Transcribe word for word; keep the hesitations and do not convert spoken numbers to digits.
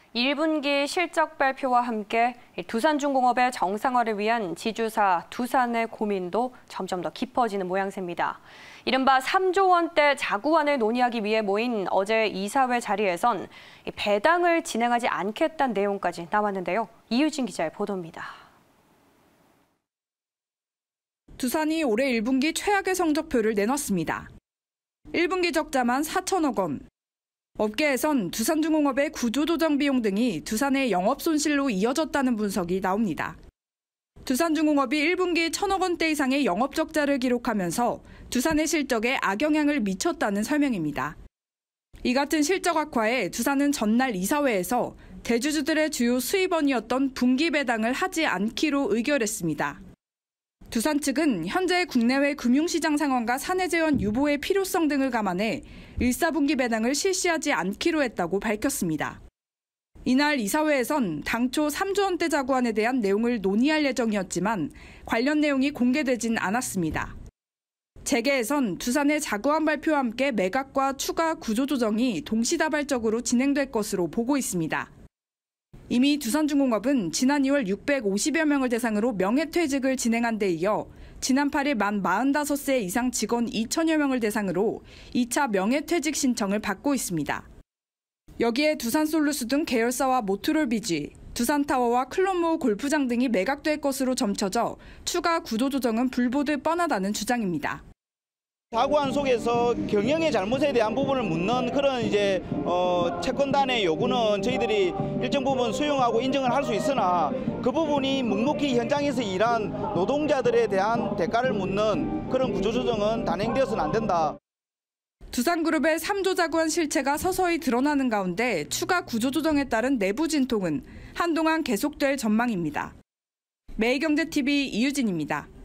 일 분기 실적 발표와 함께 두산중공업의 정상화를 위한 지주사 두산의 고민도 점점 더 깊어지는 모양새입니다. 이른바 삼조 원대 자구안을 논의하기 위해 모인 어제 이사회 자리에선 배당을 진행하지 않겠다는 내용까지 나왔는데요. 이유진 기자의 보도입니다. 두산이 올해 일 분기 최악의 성적표를 내놨습니다. 일 분기 적자만 사천억 원. 업계에선 두산중공업의 구조조정 비용 등이 두산의 영업 손실로 이어졌다는 분석이 나옵니다. 두산중공업이 일 분기 천억 원대 이상의 영업 적자를 기록하면서 두산의 실적에 악영향을 미쳤다는 설명입니다. 이 같은 실적 악화에 두산은 전날 이사회에서 대주주들의 주요 수입원이었던 분기 배당을 하지 않기로 의결했습니다. 두산 측은 현재 국내외 금융시장 상황과 사내 재원 유보의 필요성 등을 감안해 일, 사 분기 배당을 실시하지 않기로 했다고 밝혔습니다. 이날 이사회에선 당초 삼조 원대 자구안에 대한 내용을 논의할 예정이었지만 관련 내용이 공개되진 않았습니다. 재계에선 두산의 자구안 발표와 함께 매각과 추가 구조조정이 동시다발적으로 진행될 것으로 보고 있습니다. 이미 두산중공업은 지난 이월 육백오십여 명을 대상으로 명예퇴직을 진행한 데 이어 지난 팔일 만 마흔다섯 세 이상 직원 이천여 명을 대상으로 이 차 명예퇴직 신청을 받고 있습니다. 여기에 두산솔루스 등 계열사와 모트롤비지, 두산타워와 클럽모 골프장 등이 매각될 것으로 점쳐져 추가 구조조정은 불보듯 뻔하다는 주장입니다. 자구안 속에서 경영의 잘못에 대한 부분을 묻는 그런 이제 어, 채권단의 요구는 저희들이 일정 부분 수용하고 인정을 할 수 있으나 그 부분이 묵묵히 현장에서 일한 노동자들에 대한 대가를 묻는 그런 구조조정은 단행되어서는 안 된다. 두산그룹의 삼조 자구안 실체가 서서히 드러나는 가운데 추가 구조조정에 따른 내부 진통은 한동안 계속될 전망입니다. 매일경제티비 이유진입니다.